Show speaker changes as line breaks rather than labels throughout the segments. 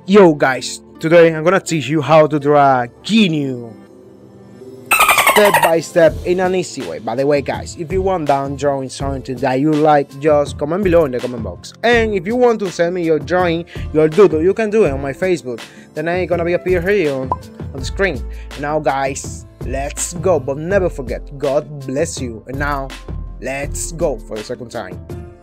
Yo guys, today I'm gonna teach you how to draw GNU step by step in an easy way. By the way guys, if you want down drawing something that you like, just comment below in the comment box. And if you want to send me your drawing, your doodle, you can do it on my Facebook. The name gonna be appear here on the screen. And now guys, let's go, but never forget, God bless you. And now let's go for the second time.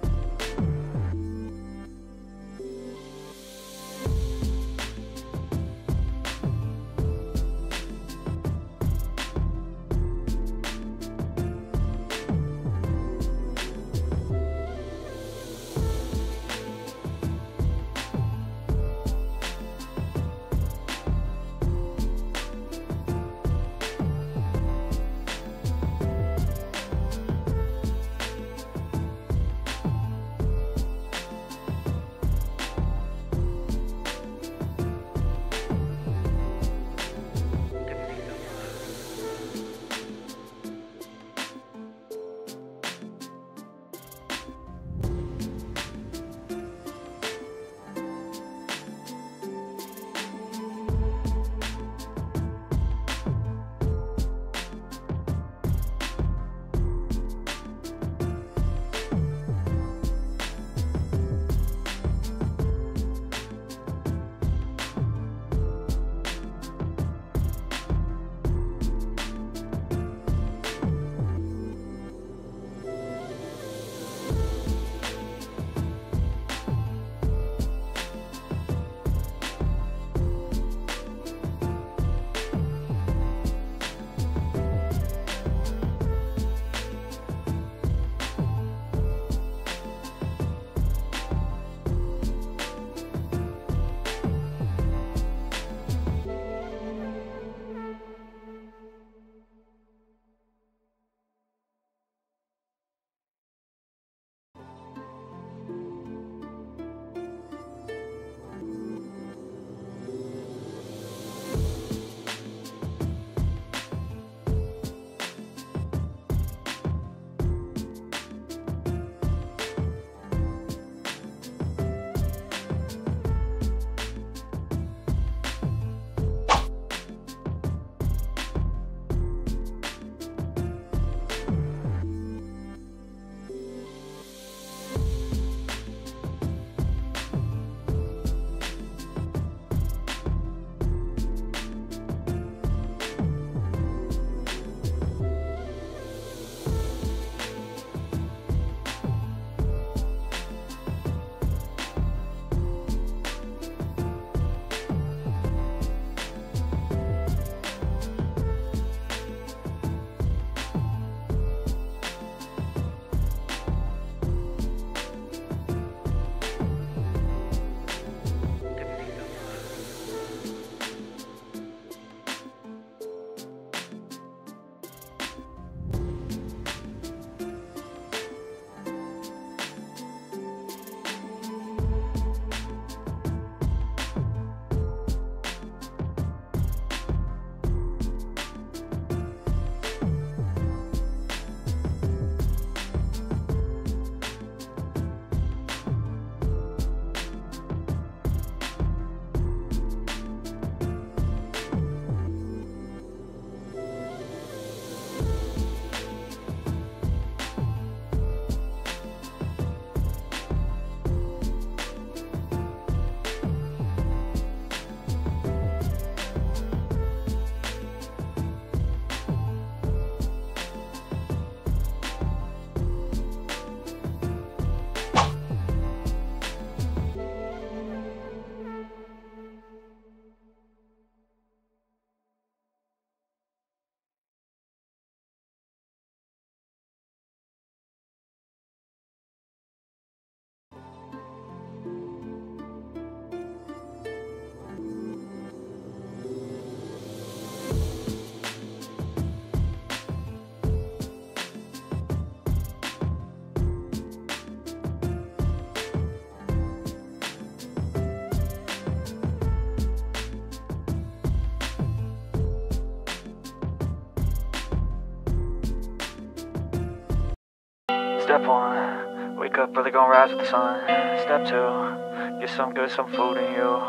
Step 1, wake up early, gonna rise with the sun. Step 2, get some food in you.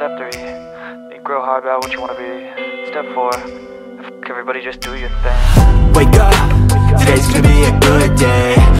Step 3, you grow hard about what you want to be. Step 4, everybody just do your thing.
Wake up, today's gonna be a good day.